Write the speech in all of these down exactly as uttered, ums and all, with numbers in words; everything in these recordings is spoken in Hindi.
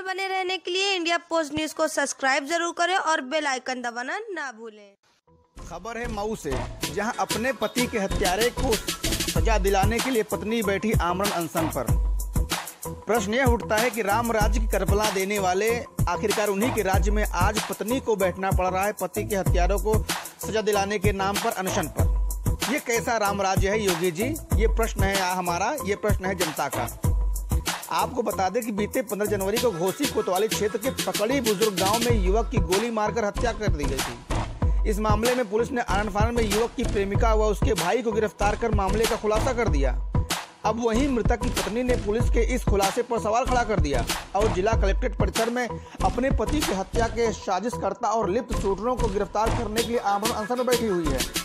बने रहने के लिए इंडिया पोस्ट न्यूज को सब्सक्राइब जरूर करें और बेल आइकन दबाना ना भूलें। खबर है मऊ से, जहां अपने पति के हत्यारे को सजा दिलाने के लिए पत्नी बैठी आमरण अनशन पर। प्रश्न यह उठता है कि राम राज्य की करबला देने वाले आखिरकार उन्हीं के राज्य में आज पत्नी को बैठना पड़ रहा है पति के हत्यारों को सजा दिलाने के नाम पर अनशन पर। ये कैसा राम राज्य है योगी जी? ये प्रश्न है हमारा, ये प्रश्न है जनता का। आपको बता दें कि बीते पंद्रह जनवरी को घोसी कोतवाली क्षेत्र के पकड़ी बुजुर्ग गांव में युवक की गोली मारकर हत्या कर दी गई थी। इस मामले में पुलिस ने आनन फानन में युवक की प्रेमिका व उसके भाई को गिरफ्तार कर मामले का खुलासा कर दिया। अब वहीं मृतक की पत्नी ने पुलिस के इस खुलासे पर सवाल खड़ा कर दिया और जिला कलेक्ट्रेट परिसर में अपने पति की हत्या के साजिशकर्ता और लिप्त शूटरों को गिरफ्तार करने के लिए आमरण अनशन में बैठी हुई है।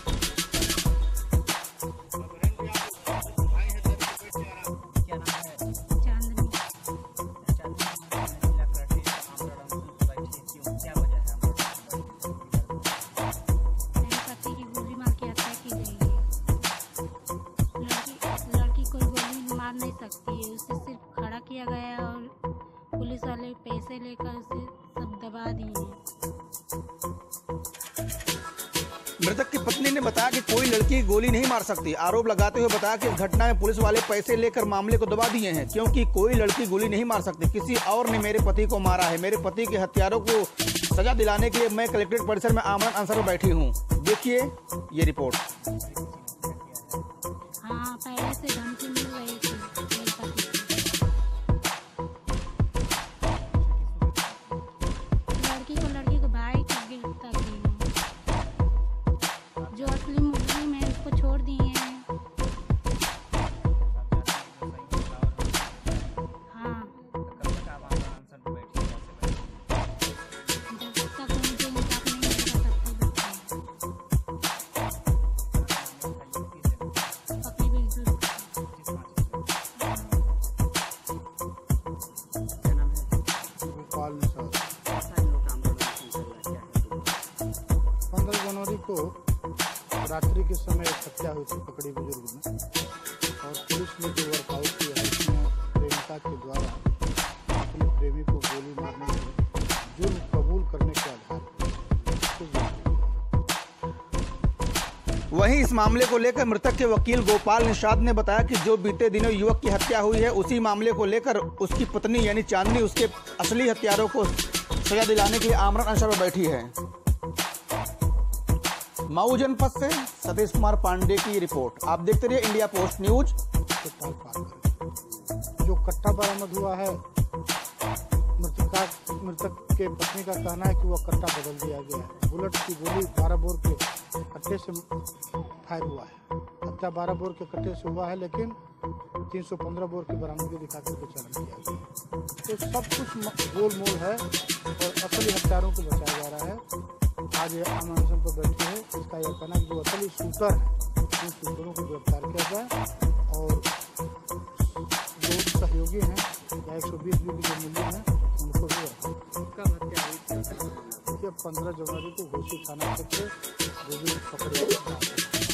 नहीं सकती है, उसे सिर्फ खड़ा किया गया और पुलिस वाले पैसे लेकर उसे सब दबा दिए। मृतक की पत्नी ने बताया कि कोई लड़की गोली नहीं मार सकती। आरोप लगाते हुए बताया कि इस घटना में पुलिस वाले पैसे लेकर मामले को दबा दिए हैं, क्योंकि कोई लड़की गोली नहीं मार सकती। किसी और ने मेरे पति को मारा है। मेरे पति के हत्यारों को सजा दिलाने के लिए मैं कलेक्ट्रेट परिसर में आमरण अनशन पर बैठी हूँ। देखिए ये रिपोर्ट। हाँ, पहले से धमकी मिल रही थी। लड़की को लड़की को भाई को गिरफ्तार किए, जो असली मुजरिम है उसको छोड़ दिए हैं। हाँ, जब तक उनके इंसाफ नहीं होगा तब पंद्रह जनवरी को रात्रि के समय एक हत्या हुई थी पकड़ी बुजुर्ग में, और पुलिस ने जो वर्कआउट किया उसमें प्रेमिका के द्वारा अपने प्रेमी को गोली मारने के जुर्म कबूल करने के आधार पर। वहीं इस मामले को लेकर मृतक के वकील गोपाल निषाद ने बताया कि जो बीते दिनों युवक की हत्या हुई है, उसी मामले को लेकर उसकी पत्नी यानी चांदनी उसके असली हत्यारों को सजा दिलाने के लिए आमरण अनशन पर बैठी है। मऊ जनपद से सतीश कुमार पांडे की रिपोर्ट। आप देखते रहिए इंडिया पोस्ट न्यूज। जो कट्टा बरामद हुआ है, मृतका मृतक के पत्नी का कहना है कि वह कट्टा बदल दिया गया है। बुलेट की गोली बारह बोर के कट्टे से फायर हुआ है। हत्या बारह बोर के कट्टे से हुआ है, लेकिन तीन सौ पंद्रह बोर की बरामदगी दिखाकर के चलन किया गया। तो सब कुछ गोल मोल है और असली हत्यारों को बचाया जा रहा है। आज ये आमरण अनशन पर बैठे हैं। इसका यह कहना है कि जो असली शूटर है उन शूटरों को गिरफ्तार किया जाए और जो सहयोगी हैं या एक सौ बीस बी की जो मूल्य है उनको भी पंद्रह जनवरी को घोसी थाना क्षेत्र पकड़े।